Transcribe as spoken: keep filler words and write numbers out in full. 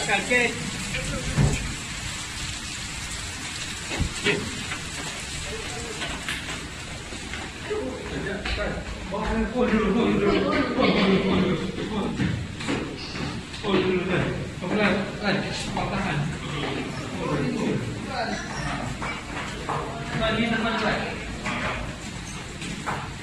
kaget. Hold dulu, hold dulu, hold dulu, hold dulu, hold dulu deh. Pelan, pelan, tahan. Hold dulu. Tadi teman-teman.